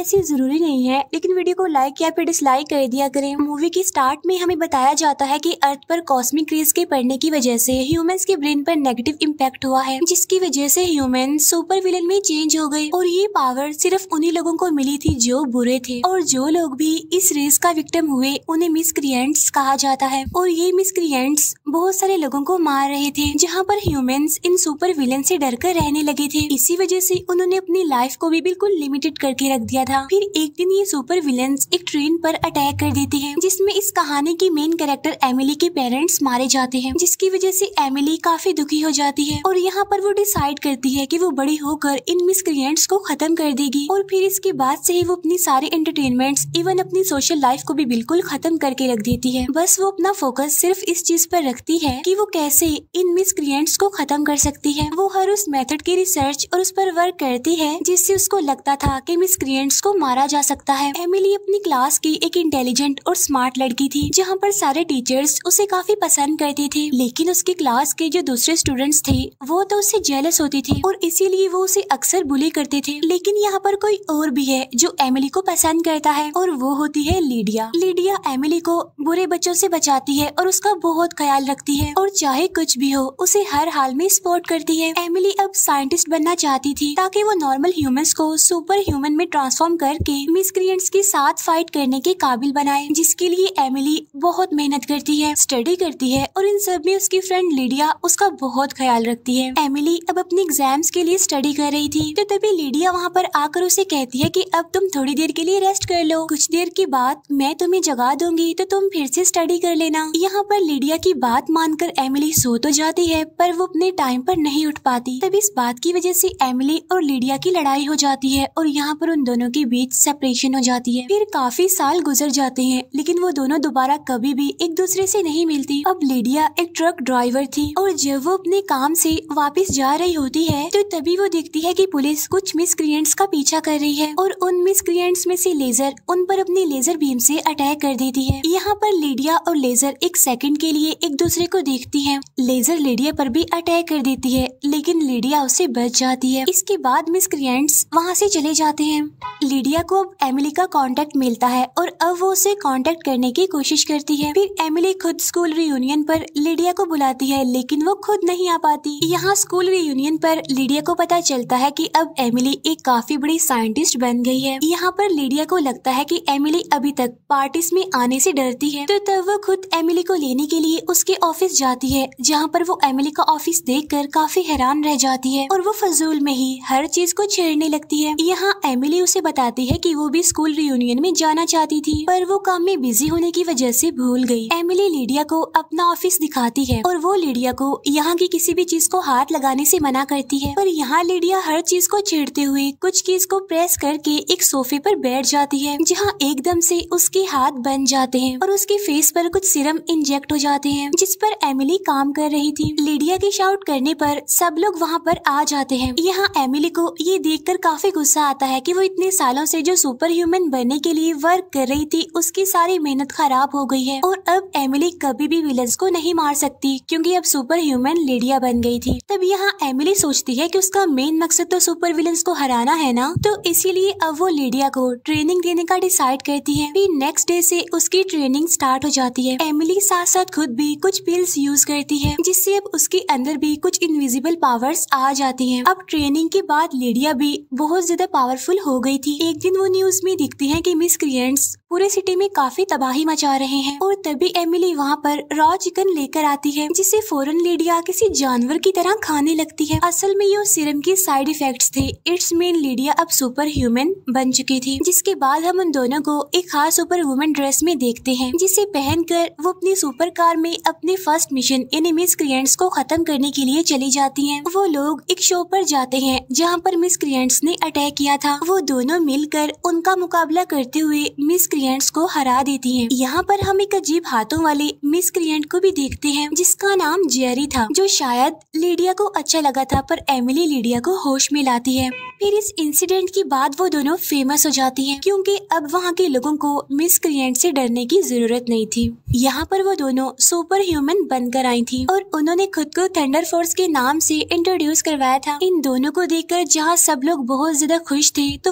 ऐसी जरूरी नहीं है, लेकिन वीडियो को लाइक या फिर डिसलाइक कर दिया करें। मूवी की स्टार्ट में हमें बताया जाता है कि अर्थ पर कॉस्मिक रेज के पड़ने की वजह से ह्यूमंस के ब्रेन पर नेगेटिव इम्पैक्ट हुआ है, जिसकी वजह से ह्यूमन सुपर विलन में चेंज हो गए। और ये पावर सिर्फ उन्हीं लोगों को मिली थी जो बुरे थे, और जो लोग भी इस रेस का विक्टिम हुए उन्हें मिसक्रिएंट्स कहा जाता है। और ये मिसक्रिएंट्स बहुत सारे लोगों को मार रहे थे, जहाँ पर ह्यूमंस इन सुपर विलन से डरकर रहने लगे थे। इसी वजह से उन्होंने अपनी लाइफ को भी बिल्कुल लिमिटेड करके रख दिया था। फिर एक दिन ये सुपर विलन्स एक ट्रेन पर अटैक कर देते हैं, जिसमें इस कहानी की मेन कैरेक्टर एमिली के पेरेंट्स मारे जाते हैं, जिसकी वजह से एमिली काफी दुखी हो जाती है। और यहाँ पर वो डिसाइड करती है कि वो बड़ी होकर इन मिसक्रिएंट्स को खत्म कर देगी। और फिर इसके बाद से ही वो अपनी सारे एंटरटेनमेंट्स इवन अपनी सोशल लाइफ को भी बिल्कुल खत्म करके रख देती है। बस वो अपना फोकस सिर्फ इस चीज पर रखती है कि वो कैसे इन मिसक्रिएंट्स को खत्म कर सकती है। वो हर उस मेथड की रिसर्च और उस पर वर्क करती है जिससे उसको लगता था कि मिसक्रिएंट्स को मारा जा सकता है। एमिली अपनी क्लास की एक इंटेलिजेंट और स्मार्ट लड़की थी, जहाँ पर सारे टीचर्स उसे काफी पसंद करते थे, लेकिन उसकी क्लास के जो दूसरे स्टूडेंट्स थे वो तो उससे जेलस होती थी और इसीलिए वो उसे अक्सर बुली करते थे। लेकिन यहाँ पर कोई और भी है जो एमिली को पसंद करता है, और वो होती है लीडिया। लीडिया एमिली को बुरे बच्चों से बचाती है और उसका बहुत ख्याल रखती है, और चाहे कुछ भी हो उसे हर हाल में सपोर्ट करती है। एमिली अब साइंटिस्ट बनना चाहती थी ताकि वो नॉर्मल ह्यूमंस को सुपर ह्यूमन में ट्रांसफॉर्म करके मिसक्रिएंट्स के साथ फाइट करने के काबिल बनाए, जिसके लिए एमिली बहुत मेहनत करती है, स्टडी करती है, और इन सब में उसकी फ्रेंड लीडिया उसका बहुत ख्याल रखती है। एमिली अब अपने एग्जाम्स के लिए स्टडी कर रही थी, तो तभी लीडिया वहाँ पर आकर उसे कहती है कि अब तुम थोड़ी देर के लिए रेस्ट कर लो, कुछ देर के बाद मैं तुम्हें जगा दूंगी तो तुम फिर से स्टडी कर लेना। यहाँ पर लीडिया की बात मानकर एमिली सो तो जाती है, पर वो अपने टाइम पर नहीं उठ पाती। तब इस बात की वजह से एमिली और लीडिया की लड़ाई हो जाती है, और यहाँ पर उन दोनों के बीच सेपरेशन हो जाती है। फिर काफी साल गुजर जाते हैं, लेकिन वो दोनों दोबारा कभी भी एक दूसरे से नहीं मिलती। अब लीडिया एक ट्रक ड्राइवर थी, और जब वो अपने काम से वापस जा रही होती है तो तभी वो देखती है कि पुलिस कुछ मिसक्रिएंट्स का पीछा कर रही है, और उन मिसक्रिएंट्स में से लेजर उन पर अपनी लेजर बीम से अटैक कर देती है। यहाँ पर लीडिया और लेजर एक सेकंड के लिए एक दूसरे को देखती हैं। लेजर लीडिया पर भी अटैक कर देती है, लेकिन लीडिया उससे बच जाती है। इसके बाद मिसक्रिएंट्स वहाँ से चले जाते हैं। लीडिया को अब एमिली का कांटेक्ट मिलता है, और अब वो उसे कांटेक्ट करने की कोशिश करती है। फिर एमिली खुद स्कूल रियूनियन पर लीडिया को बुलाती है, लेकिन वो खुद नहीं आ पाती। यहाँ स्कूल रियूनियन पर लीडिया को पता चलता है कि अब एमिली एक काफी बड़ी साइंटिस्ट बन गई है। यहाँ पर लीडिया को लगता है कि एमिली अभी तक पार्टीज में आने से डरती है, तो तब वो खुद एमिली को लेने के लिए उसके ऑफिस जाती है, जहाँ पर वो एमिली का ऑफिस देखकर काफी हैरान रह जाती है, और वो फजूल में ही हर चीज को छेड़ने लगती है। यहाँ एमिली उसे बताती है कि वो भी स्कूल रियूनियन में जाना चाहती थी, पर वो काम में बिजी होने की वजह से भूल गई। एमिली लीडिया को अपना ऑफिस दिखाती है, और वो लीडिया को यहाँ की किसी भी चीज को हाथ लगाने से मना करती है, पर यहाँ लीडिया हर चीज को छेड़ते हुए कुछ चीज को प्रेस करके एक सोफे पर बैठ जाती है, जहाँ एकदम से उसके हाथ बन जाते हैं और उसके फेस पर कुछ सीरम इंजेक्ट हो जाते हैं, जिस पर एमिली काम कर रही थी। लीडिया के शाउट करने पर सब लोग वहाँ पर आ जाते हैं। यहाँ एमिली को ये देखकर काफी गुस्सा आता है कि वो इतने सालों से जो सुपर ह्यूमन बनने के लिए वर्क कर रही थी उसकी सारी मेहनत खराब हो गई है, और अब एमिली कभी भी विलन्स को नहीं मार सकती, क्योंकि अब सुपर ह्यूमन लीडिया बन गई थी। तब यहाँ एमिली सोचती है कि उसका मेन मकसद तो सुपर विलन्स को हराना है ना, तो इसीलिए अब वो लीडिया को ट्रेनिंग देने का डिसाइड करती है। फिर नेक्स्ट डे से उसकी ट्रेनिंग स्टार्ट हो जाती है। एमिली साथ साथ खुद भी कुछ पिल्स यूज करती है, जिससे अब उसके अंदर भी कुछ इनविजिबल पावर्स आ जाती हैं। अब ट्रेनिंग के बाद लीडिया भी बहुत ज्यादा पावरफुल हो गई थी। एक दिन वो न्यूज में दिखती है कि मिसक्रिएंट्स पूरे सिटी में काफी तबाही मचा रहे हैं, और तभी एमिली वहाँ पर रॉ चिकन लेकर आती है, जिसे फौरन लीडिया किसी जानवर की तरह खाने लगती है। असल में ये सीरम के साइड इफेक्ट्स थे। इट्स मीन लीडिया अब सुपर ह्यूमन बन चुकी थी। जिसके बाद हम उन दोनों को एक खास सुपर वुमन ड्रेस में देखते हैं, जिसे पहनकर वो अपनी सुपर कार में अपने फर्स्ट मिशन यानी मिसक्रिएंट्स को खत्म करने के लिए चली जाती हैं। वो लोग एक शो पर जाते हैं जहाँ पर मिसक्रिएंट्स ने अटैक किया था। वो दोनों मिलकर उनका मुकाबला करते हुए मिसक्रिएंट्स को हरा देती हैं। यहाँ पर हम एक अजीब हाथों वाले मिसक्रिएंट को भी देखते हैं, जिसका नाम जेरी था, जो शायद लीडिया को अच्छा लगा था, पर एमिली लीडिया को होश में लाती है। फिर इस इंसिडेंट के बाद वो दोनों फेमस हो जाती हैं, क्योंकि अब वहाँ के लोगों को मिसक्रिएंट से डरने की जरूरत नहीं थी। यहाँ पर वो दोनों सुपर ह्यूमन बनकर आई थी, और उन्होंने खुद को थंडर फोर्स के नाम से इंट्रोड्यूस करवाया था। इन दोनों को देखकर जहाँ सब लोग बहुत ज्यादा खुश थे, तो वहाँ कोई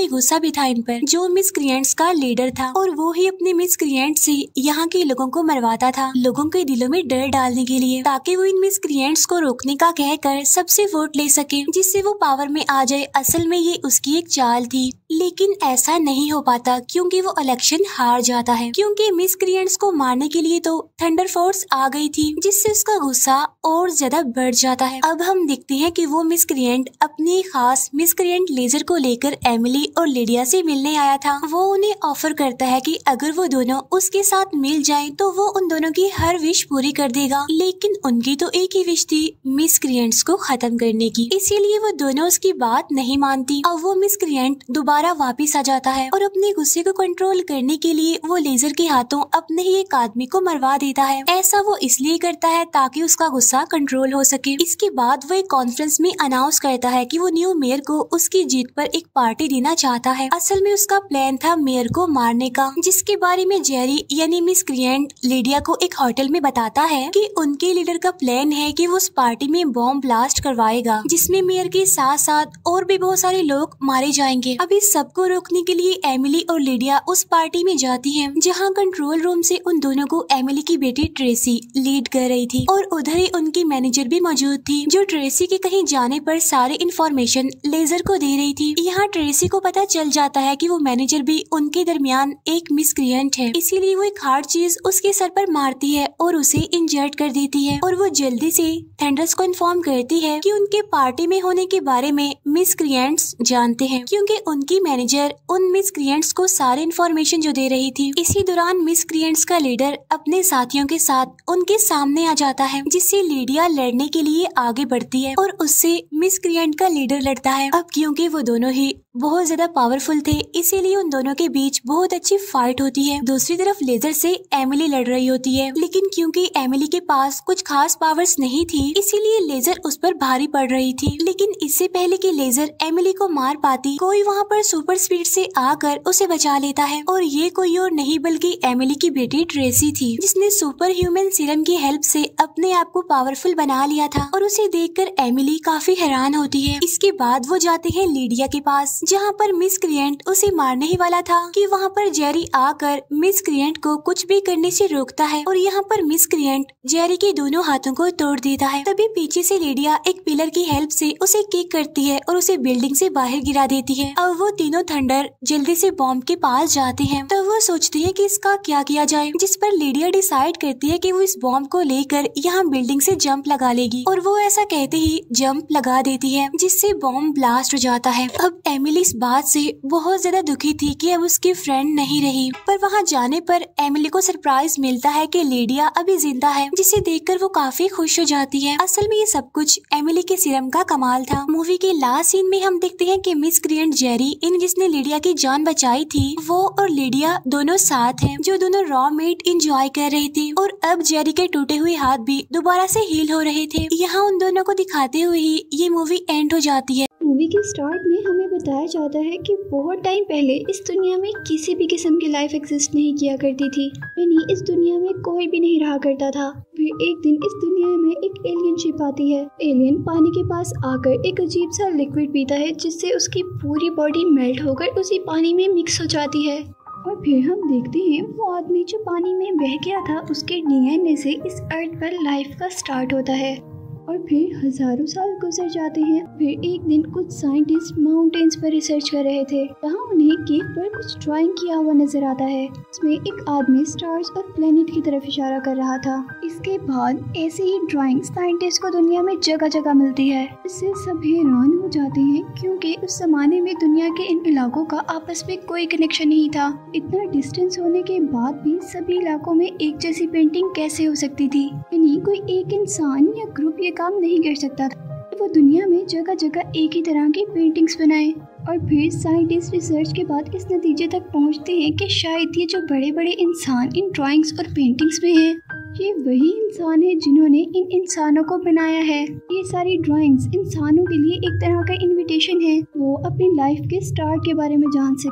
काफी गुस्सा भी था इन पर, जो मिसक्रिएंट्स का लीडर था, और वो ही अपने मिसक्रिएंट से यहाँ के लोगों को मरवाता था, लोगों के दिलों में डर डालने के लिए, ताकि वो इन मिसक्रिएंट्स को रोकने का कहकर सबसे वोट ले सके, जिससे वो पावर में आ जाए। असल में ये उसकी एक चाल थी, लेकिन ऐसा नहीं हो पाता क्योंकि वो इलेक्शन हार जाता है, क्योंकि मिसक्रिएंट्स को मारने के लिए तो थंडर फोर्स आ गई थी, जिससे उसका गुस्सा और ज्यादा बढ़ जाता है। अब हम देखते हैं कि वो मिसक्रिएंट अपनी खास मिसक्रिएंट लेजर को लेकर एमिली और लिडिया से मिलने आया था। वो उन्हें ऑफर करता है कि अगर वो दोनों उसके साथ मिल जाएं तो वो उन दोनों की हर विश पूरी कर देगा, लेकिन उनकी तो एक ही विश थी, मिसक्रिएंट्स को खत्म करने की। इसीलिए वो दोनों उसकी बात नहीं मानती। अब वो मिसक्रिएंट दोबारा वापिस आ जाता है और अपने गुस्से को कंट्रोल करने के लिए वो लेजर के हाथों अपने ही एक आदमी को मरवा देता है। ऐसा वो इसलिए करता है ताकि उसका गुस्सा कंट्रोल हो सके। इसके बाद वो एक कॉन्फ्रेंस में अनाउंस करता है कि वो न्यू मेयर को उसकी जीत पर एक पार्टी देना चाहता है। असल में उसका प्लान था मेयर को मारने का, जिसके बारे में जेरी यानी मिसक्रिएंट लिडिया को एक होटल में बताता है कि उनके लीडर का प्लान है कि वो उस पार्टी में बॉम्ब ब्लास्ट करवाएगा, जिसमें मेयर के साथ साथ और भी बहुत सारे लोग मारे जाएंगे। अब इस सबको रोकने के लिए एमिली और लिडिया उस पार्टी में जाती हैं, जहां कंट्रोल रूम से उन दोनों को एमिली की बेटी ट्रेसी लीड कर रही थी, और उधर ही उनकी मैनेजर भी मौजूद थी, जो ट्रेसी के कहीं जाने पर सारे इन्फॉर्मेशन लेजर को दे रही थी। यहाँ ट्रेसी को पता चल जाता है कि वो मैनेजर भी उनके दरमियान एक मिसक्रिएंट है, इसीलिए वो एक हार्ड चीज उसके सर पर मारती है और उसे इंजर्ड कर देती है। और वो जल्दी से थंडर्स को इन्फॉर्म करती है कि उनके पार्टी में होने के बारे में मिसक्रिएंट्स जानते हैं, क्योंकि उनकी मैनेजर उन मिसक्रिएंट्स को सारे इन्फॉर्मेशन जो दे रही थी। इसी दौरान मिसक्रिएंट्स का लीडर अपने साथियों के साथ उनके सामने आ जाता है, जिससे लिडिया लड़ने के लिए आगे बढ़ती है और उससे मिसक्रिएंट का लीडर लड़ता है। अब क्योंकि वो दोनों ही बहुत ज्यादा पावरफुल थे, इसीलिए उन दोनों के बीच बहुत अच्छी फाइट होती है। दूसरी तरफ लेजर से एमिली लड़ रही होती है, लेकिन क्योंकि एमिली के पास कुछ खास पावर्स नहीं थी, इसीलिए लेजर उस पर भारी पड़ रही थी। लेकिन इससे पहले कि लेजर एमिली को मार पाती, कोई वहाँ पर सुपर स्पीड से आकर उसे बचा लेता है, और ये कोई और नहीं बल्कि एमिली की बेटी ट्रेसी थी, जिसने सुपर ह्यूमन सीरम की हेल्प से अपने आप को पावरफुल बना लिया था। और उसे देखकर एमिली काफी हैरान होती है। इसके बाद वो जाते हैं लिडिया के पास, जहाँ पर मिसक्रिएंट उसे मारने ही वाला था कि वहाँ पर जेरी आकर मिसक्रिएंट को कुछ भी करने से रोकता है, और यहाँ पर मिसक्रिएंट जेरी के दोनों हाथों को तोड़ देता है। तभी पीछे से लिडिया एक पिलर की हेल्प से उसे किक करती है और उसे बिल्डिंग से बाहर गिरा देती है। अब वो तीनों थंडर जल्दी से बॉम्ब के पास जाते हैं। तो वो सोचती है कि इसका क्या किया जाए, जिस पर लिडिया डिसाइड करती है कि वो इस बॉम्ब को लेकर यहाँ बिल्डिंग से जंप लगा लेगी, और वो ऐसा कहते ही जंप लगा देती है, जिससे बॉम्ब ब्लास्ट हो जाता है। अब एमिली इस बात से बहुत ज्यादा दुखी थी कि अब उसकी फ्रेंड नहीं रही, पर वहाँ जाने पर एमिली को सरप्राइज मिलता है कि लिडिया अभी जिंदा है, जिसे देखकर वो काफी खुश हो जाती है। असल में ये सब कुछ एमिली के सीरम का कमाल था। मूवी के लास्ट सीन में हम देखते हैं कि मिसक्रिएंट जेरी, इन जिसने लिडिया की जान बचाई थी, वो और लिडिया दोनों साथ हैं, जो दोनों रॉ मीट एंजॉय कर रहे थे, और अब जेरी के टूटे हुए हाथ भी दोबारा से हील हो रहे थे। यहाँ उन दोनों को दिखाते हुए ही ये मूवी एंड हो जाती है। मूवी के स्टार्ट में हमें बताया जाता है कि बहुत टाइम पहले इस दुनिया में किसी भी किस्म की लाइफ एग्जिस्ट नहीं किया करती थी, यानी इस दुनिया में कोई भी नहीं रहा करता था। फिर एक दिन इस दुनिया में एक एलियन शिप आती है। एलियन पानी के पास आकर एक अजीब सा लिक्विड पीता है, जिससे उसकी पूरी बॉडी मेल्ट होकर उसी पानी में मिक्स हो जाती है। और फिर हम देखते हैं वो आदमी जो पानी में बह गया था, उसके डीएनए से इस अर्थ पर लाइफ का स्टार्ट होता है। और फिर हजारों साल गुजर जाते हैं। फिर एक दिन कुछ साइंटिस्ट माउंटेन्स पर रिसर्च कर रहे थे, जहाँ उन्हें केक पर कुछ ड्राइंग किया हुआ नजर आता है। इसमें एक आदमी स्टार्स और प्लेनेट की तरफ इशारा कर रहा था। इसके बाद ऐसे ही ड्राइंग साइंटिस्ट को दुनिया में जगह जगह मिलती है। इससे सब हैरान हो जाते हैं, क्योंकि उस जमाने में दुनिया के इन इलाकों का आपस में कोई कनेक्शन नहीं था। इतना डिस्टेंस होने के बाद भी सभी इलाकों में एक जैसी पेंटिंग कैसे हो सकती थी, यानी कोई एक इंसान या ग्रुप ये काम नहीं कर सकता था। वो दुनिया में जगह जगह एक ही तरह की पेंटिंग्स बनाए। और फिर साइंटिस्ट रिसर्च के बाद इस नतीजे तक पहुंचते हैं कि शायद ये जो बड़े बड़े इंसान इन ड्राइंग्स और पेंटिंग्स में हैं, ये वही इंसान है जिन्होंने इन इंसानों को बनाया है। ये सारी ड्राइंग्स इंसानों के लिए एक तरह का इनविटेशन है, वो अपनी लाइफ के स्टार्ट के बारे में जान सकें।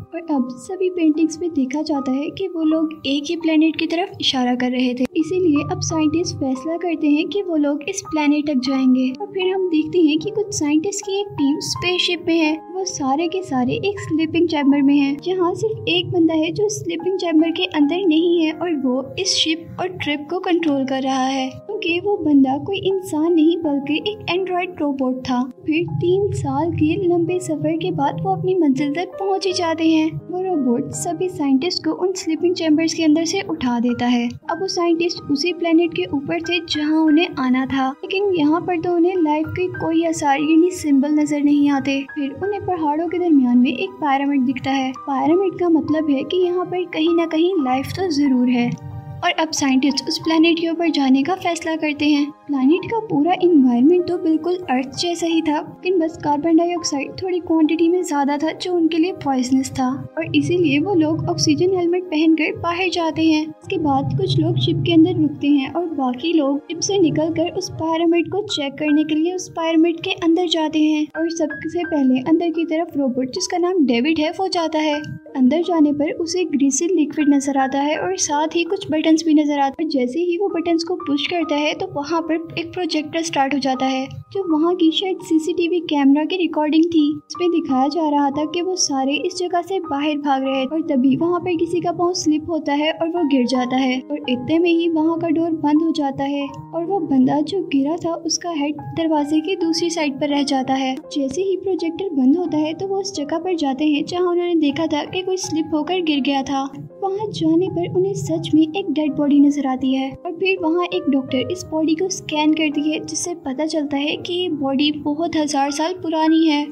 और अब सभी पेंटिंग्स में देखा जाता है कि वो लोग एक ही प्लेनेट की तरफ इशारा कर रहे थे। इसीलिए अब साइंटिस्ट फैसला करते हैं कि वो लोग इस प्लेनेट तक जाएंगे। और फिर हम देखते हैं कि कुछ साइंटिस्ट की एक टीम स्पेसशिप में है। वो सारे के सारे एक स्लीपिंग चैम्बर में हैं, जहाँ सिर्फ एक बंदा है जो स्लीपिंग चैम्बर के अंदर नहीं है और वो इस शिप और ट्रिप को कंट्रोल कर रहा है, क्योंकि वो बंदा कोई इंसान नहीं बल्कि एक एंड्रॉइड रोबोट था। फिर 3 साल के लंबे सफर के बाद वो अपनी मंजिल तक पहुंच ही जाते हैं। वो रोबोट सभी साइंटिस्ट को उन स्लीपिंग चैम्बर्स के अंदर से उठा देता है। अब वो साइंटिस्ट उसी प्लेनेट के ऊपर थे जहां उन्हें आना था, लेकिन यहाँ पर तो उन्हें लाइफ के कोई आसार यानी सिंबल नजर नहीं आते। फिर उन्हें पहाड़ों के दरमियान में एक पिरामिड दिखता है। पिरामिड का मतलब है कि यहाँ पर कहीं न कहीं लाइफ तो जरूर है। और अब साइंटिस्ट उस प्लेनेट के ऊपर जाने का फैसला करते हैं। प्लेनेट का पूरा इन्वायरमेंट तो बिल्कुल अर्थ जैसा ही था, लेकिन बस कार्बन डाइऑक्साइड थोड़ी क्वांटिटी में ज्यादा था जो उनके लिए पॉइजनस था, और इसीलिए वो लोग ऑक्सीजन हेलमेट पहनकर बाहर जाते हैं। इसके बाद कुछ लोग शिप के अंदर रुकते हैं और बाकी लोग शिप से निकलकर उस पिरामिड को चेक करने के लिए उस पिरामिड के अंदर जाते हैं। और सबसे पहले अंदर की तरफ रोबोट, जिसका नाम डेविड है, वो जाता है। अंदर जाने पर उसे ग्रीसी लिक्विड नजर आता है और साथ ही कुछ बटन्स भी नजर आते हैं। जैसे ही वो बटन्स को पुश करता है तो वहाँ पर एक प्रोजेक्टर स्टार्ट हो जाता है, जो वहाँ की शायद सीसीटीवी कैमरा की रिकॉर्डिंग थी। इसमें दिखाया जा रहा था कि वो सारे इस जगह से बाहर भाग रहे हैं और तभी वहाँ पर किसी का पाँव स्लिप होता है और वो गिर जाता है, और इतने में ही वहाँ का डोर बंद हो जाता है और वो बंदा जो गिरा था उसका हेड दरवाजे की दूसरी साइड पर रह जाता है। जैसे ही प्रोजेक्टर बंद होता है तो वो उस जगह पर जाते हैं जहाँ उन्होंने देखा था कि कोई स्लिप होकर गिर गया था। वहाँ जाने पर उन्हें सच में एक डेड बॉडी नजर आती है, और फिर वहाँ एक डॉक्टर इस बॉडी को स्कैन करती है, जिससे पता चलता है कि ये बॉडी बहुत 1000 साल पुरानी है।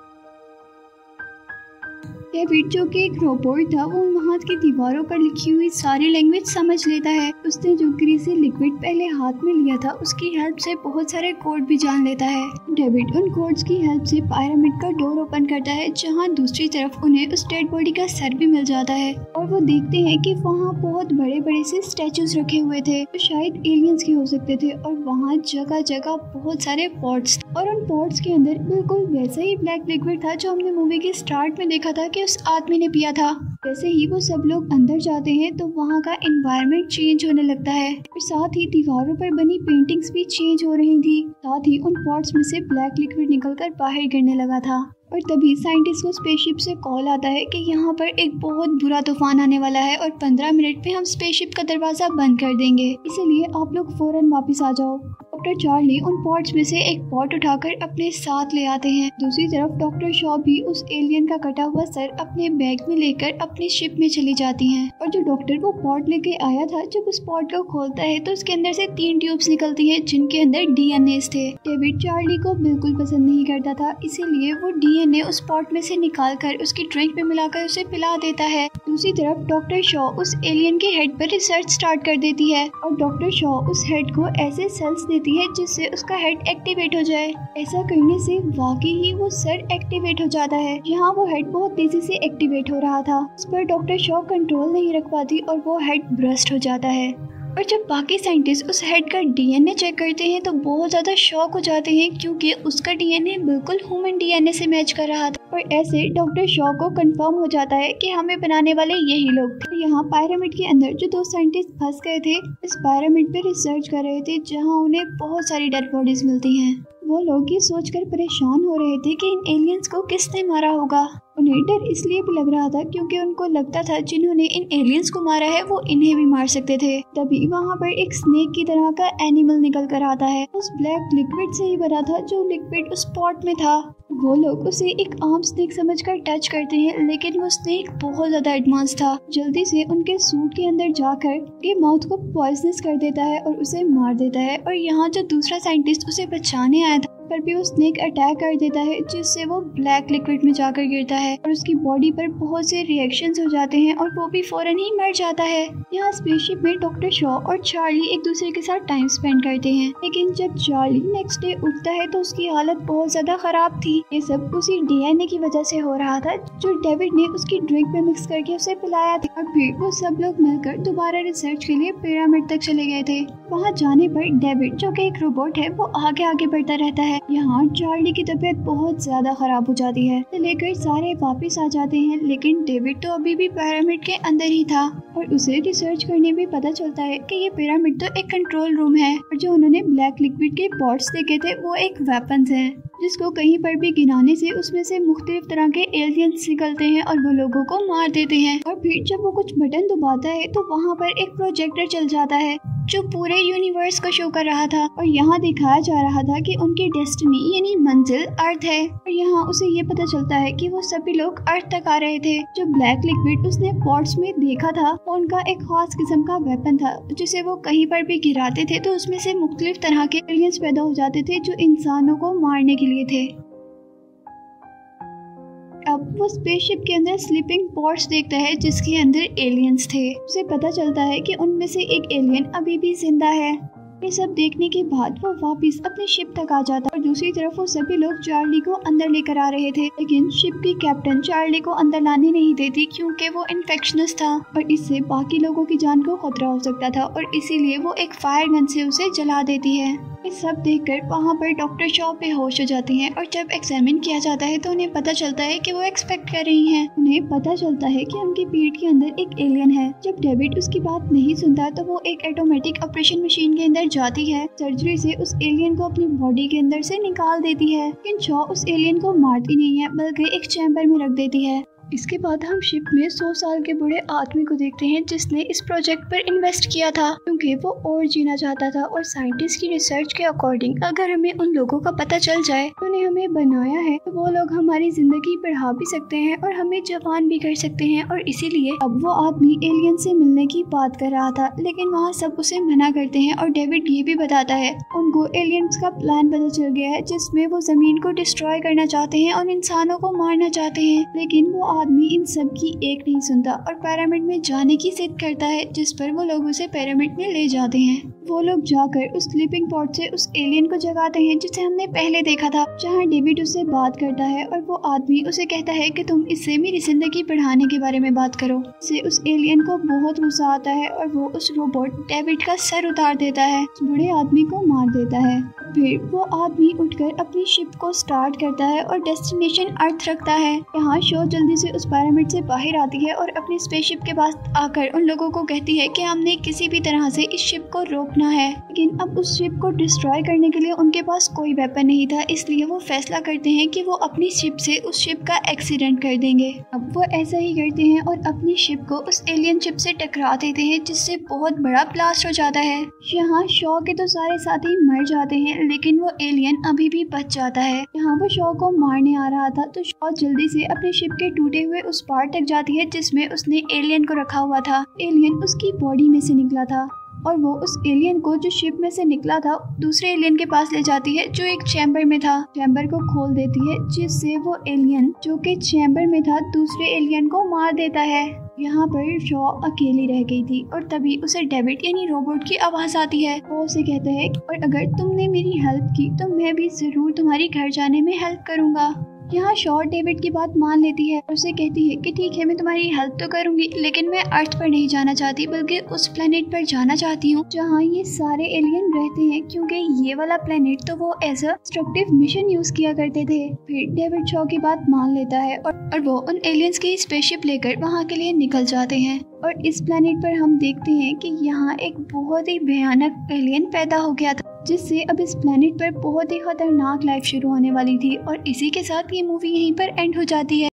डेविड, जो कि एक रोबोट था, वो वहाँ की दीवारों पर लिखी हुई सारी लैंग्वेज समझ लेता है। उसने जो ग्रीसी लिक्विड पहले हाथ में लिया था उसकी हेल्प से बहुत सारे कोड भी जान लेता है। डेविड उन कोड्स की हेल्प से पिरामिड का डोर ओपन करता है, जहाँ दूसरी तरफ उन्हें उस डेड बॉडी का सर भी मिल जाता है, और वो देखते हैं कि वहाँ बहुत बड़े बड़े से स्टैचूज रखे हुए थे जो शायद एलियंस के हो सकते थे, और वहाँ जगह जगह बहुत सारे पॉट्स, और उन पॉट्स के अंदर बिल्कुल वैसा ही ब्लैक लिक्विड था जो हमने मूवी के स्टार्ट में देखा था कि उस आदमी ने पिया था। जैसे ही वो सब लोग अंदर जाते हैं तो वहाँ का एनवायरनमेंट चेंज होने लगता है, और साथ ही दीवारों पर बनी पेंटिंग्स भी चेंज हो रही थी। साथ ही उन पॉट्स में से ब्लैक लिक्विड निकलकर बाहर गिरने लगा था, और तभी साइंटिस्ट को स्पेसशिप से कॉल आता है कि यहाँ पर एक बहुत बुरा तूफान आने वाला है और 15 मिनट में हम स्पेसशिप का दरवाजा बंद कर देंगे, इसलिए आप लोग फौरन वापस आ जाओ। डॉक्टर चार्ली उन पॉट्स में से एक पॉट उठाकर अपने साथ ले आते हैं। दूसरी तरफ डॉक्टर शॉ भी उस एलियन का कटा हुआ सर अपने बैग में लेकर अपनी शिप में चली जाती हैं, और जो डॉक्टर वो पॉट लेके आया था, जब उस पॉट को खोलता है तो उसके अंदर से 3 ट्यूब्स निकलती हैं जिनके अंदर डीएनए थे। डेविड चार्ली को बिल्कुल पसंद नहीं करता था, इसीलिए वो डीएनए उस पॉट में से निकालकर उसकी ड्रिंक में मिलाकर उसे पिला देता है। दूसरी तरफ डॉक्टर शॉ उस एलियन के हेड पर रिसर्च स्टार्ट कर देती है, और डॉक्टर शॉ उस हेड को ऐसे सेल्स देती है जिससे उसका हेड एक्टिवेट हो जाए। ऐसा करने से वाकई ही वो सर एक्टिवेट हो जाता है। यहाँ वो हेड बहुत तेजी से एक्टिवेट हो रहा था, इस पर डॉक्टर शॉ कंट्रोल नहीं रख पाती और वो हेड ब्रस्ट हो जाता है। और जब बाकी साइंटिस्ट उस हेड का डीएनए चेक करते हैं तो बहुत ज़्यादा शॉक हो जाते हैं, क्योंकि उसका डीएनए बिल्कुल ह्यूमन डीएनए से मैच कर रहा था। और ऐसे डॉक्टर शॉ को कंफर्म हो जाता है कि हमें बनाने वाले यही लोग थे। यहाँ पिरामिड के अंदर जो 2 साइंटिस्ट फंस गए थे, इस पिरामिड पे रिसर्च कर रहे थे, जहाँ उन्हें बहुत सारी डेड बॉडीज मिलती हैं। वो लोग ये सोचकर परेशान हो रहे थे कि इन एलियंस को किसने मारा होगा। उन्हें डर इसलिए भी लग रहा था क्योंकि उनको लगता था जिन्होंने इन एलियंस को मारा है वो इन्हें भी मार सकते थे। तभी वहाँ पर एक स्नेक की तरह का एनिमल निकल कर आता है, उस ब्लैक लिक्विड से ही बना था जो लिक्विड उस पॉट में था। वो लोग उसे एक आम स्नेक समझकर टच करते हैं, लेकिन वो स्नेक बहुत ज्यादा एडवांस था। जल्दी से उनके सूट के अंदर जाकर के माउथ को पॉइजनस कर देता है और उसे मार देता है। और यहाँ जो दूसरा साइंटिस्ट उसे बचाने आया था पर भी वो स्नेक अटैक कर देता है, जिससे वो ब्लैक लिक्विड में जाकर गिरता है और उसकी बॉडी पर बहुत से रिएक्शंस हो जाते हैं और वो भी फौरन ही मर जाता है। यहाँ स्पेसशिप में डॉक्टर शॉ और चार्ली एक दूसरे के साथ टाइम स्पेंड करते हैं, लेकिन जब चार्ली नेक्स्ट डे उठता है तो उसकी हालत बहुत ज्यादा खराब थी। ये सब उसी डीएनए की वजह से हो रहा था जो डेविड ने उसकी ड्रिंक में मिक्स करके उसे पिलाया था। और फिर वो सब लोग मिलकर दोबारा रिसर्च के लिए पिरामिड तक चले गए थे। वहाँ जाने पर डेविड, जो कि एक रोबोट है, वो आगे आगे बढ़ता रहता है यहाँ चार्ली की तबीयत बहुत ज्यादा खराब हो जाती है, तो लेकर सारे वापस आ जाते हैं, लेकिन डेविड तो अभी भी पिरामिड के अंदर ही था और उसे रिसर्च करने में पता चलता है कि ये पिरामिड तो एक कंट्रोल रूम है और जो उन्होंने ब्लैक लिक्विड के पॉट्स देखे थे वो एक वेपन्स है, जिसको कहीं पर भी गिराने से उसमें से मुख्तलिफ तरह के एलियंस निकलते हैं और वो लोगों को मार देते हैं। और फिर जब वो कुछ बटन दबाता है तो वहाँ पर एक प्रोजेक्टर चल जाता है जो पूरे यूनिवर्स को शो कर रहा था और यहाँ दिखाया जा रहा था कि उनकी डेस्टिनी यानी मंजिल अर्थ है। और यहाँ उसे ये पता चलता है कि वो सभी लोग अर्थ तक आ रहे थे। जो ब्लैक लिक्विड उसने पॉट्स में देखा था वो उनका एक खास किस्म का वेपन था, जिसे वो कहीं पर भी गिराते थे तो उसमें से मुख्तलिफ तरह के एलियंस पैदा हो जाते थे जो इंसानों को मारने के लिए थे। अब वो स्पेसशिप के अंदर स्लीपिंग पॉड्स देखता है जिसके अंदर एलियंस थे। उसे पता चलता है कि उनमें से एक एलियन अभी भी जिंदा है। ये सब देखने के बाद वो वापस अपने शिप तक आ जाता है और दूसरी तरफ वो सभी लोग चार्ली को अंदर लेकर आ रहे थे, लेकिन शिप की कैप्टन चार्ली को अंदर लाने नहीं देती क्योंकि वो इन्फेक्शनस था और इससे बाकी लोगों की जान को खतरा हो सकता था और इसीलिए वो एक फायर गन से उसे जला देती है। ये सब देखकर वहाँ पर डॉक्टर शॉ बेहोश हो जाते हैं और जब एग्जामिन किया जाता है तो उन्हें पता चलता है कि वो एक्सपेक्ट कर रही हैं। उन्हें पता चलता है कि उनकी पीठ के अंदर एक एलियन है। जब डेविड उसकी बात नहीं सुनता तो वो एक ऑटोमेटिक ऑपरेशन मशीन के अंदर जाती है, सर्जरी से उस एलियन को अपनी बॉडी के अंदर से निकाल देती है, लेकिन शॉ उस एलियन को मारती नहीं है बल्कि एक चैम्बर में रख देती है। इसके बाद हम शिप में 100 साल के बूढ़े आदमी को देखते हैं जिसने इस प्रोजेक्ट पर इन्वेस्ट किया था क्योंकि वो और जीना चाहता था और साइंटिस्ट की रिसर्च के अकॉर्डिंग अगर हमें उन लोगों का पता चल जाए तो उन्हें हमें बनाया है तो वो लोग हमारी जिंदगी बढ़ा भी सकते हैं और हमें जवान भी कर सकते हैं। और इसीलिए अब वो आदमी एलियन से मिलने की बात कर रहा था, लेकिन वहाँ सब उसे मना करते हैं और डेविड ये भी बताता है उनको एलियंस का प्लान पता चल गया है जिसमें वो जमीन को डिस्ट्रॉय करना चाहते हैं और इंसानों को मारना चाहते हैं, लेकिन वो आदमी इन सब की एक नहीं सुनता और पिरामिड में जाने की जिद करता है, जिस पर वो लोग उसे पिरामिड में ले जाते हैं। वो लोग जाकर उस स्लीपिंग पॉड से उस एलियन को जगाते हैं जिसे हमने पहले देखा था, जहाँ डेविड उससे बात करता है और वो आदमी उसे कहता है कि तुम इससे मेरी जिंदगी बढ़ाने के बारे में बात करो। इससे उस एलियन को बहुत गुस्सा आता है और वो उस रोबोट डेविड का सर उतार देता है, उस बूढ़े आदमी को मार देता है। फिर वो आदमी उठकर अपनी शिप को स्टार्ट करता है और डेस्टिनेशन अर्थ रखता है। यहाँ शो जल्दी से उस पिरामिड से बाहर आती है और अपनी स्पेसशिप के पास आकर उन लोगों को कहती है कि हमने किसी भी तरह से इस शिप को रोकना है, लेकिन अब उस शिप को डिस्ट्रॉय करने के लिए उनके पास कोई वेपन नहीं था, इसलिए वो फैसला करते हैं कि वो अपनी शिप से उस शिप का एक्सीडेंट कर देंगे। अब वो ऐसा ही करते हैं और अपनी शिप को उस एलियन शिप से टकरा देते हैं जिससे बहुत बड़ा ब्लास्ट हो जाता है। यहाँ शो के तो सारे साथी मर जाते हैं, लेकिन वो एलियन अभी भी बच जाता है। यहाँ वो शो को मारने आ रहा था तो शो जल्दी से अपने शिप के टूटे हुए उस पार्ट तक जाती है जिसमें उसने एलियन को रखा हुआ था। एलियन उसकी बॉडी में से निकला था और वो उस एलियन को जो शिप में से निकला था दूसरे एलियन के पास ले जाती है जो एक चैम्बर में था। चैम्बर को खोल देती है जिससे वो एलियन जो कि चैम्बर में था दूसरे एलियन को मार देता है। यहाँ पर शो अकेली रह गई थी और तभी उसे डेविड यानी रोबोट की आवाज आती है। वो उसे कहता है और अगर तुमने मेरी हेल्प की तो मैं भी जरूर तुम्हारी घर जाने में हेल्प करूँगा। यहाँ शो डेविड की बात मान लेती है और उसे कहती है कि ठीक है मैं तुम्हारी हेल्प तो करूंगी, लेकिन मैं अर्थ पर नहीं जाना चाहती बल्कि उस प्लेनेट पर जाना चाहती हूँ जहाँ ये सारे एलियन रहते हैं, क्योंकि ये वाला प्लेनेट तो वो as a destructive mission use किया करते थे। फिर डेविड शो की बात मान लेता है और वो उन एलियंस की स्पेसशिप लेकर वहाँ के लिए निकल जाते हैं। और इस प्लेनेट पर हम देखते हैं कि यहाँ एक बहुत ही भयानक एलियन पैदा हो गया था, जिससे अब इस प्लेनेट पर बहुत ही खतरनाक लाइफ शुरू होने वाली थी। और इसी के साथ ये मूवी यहीं पर एंड हो जाती है।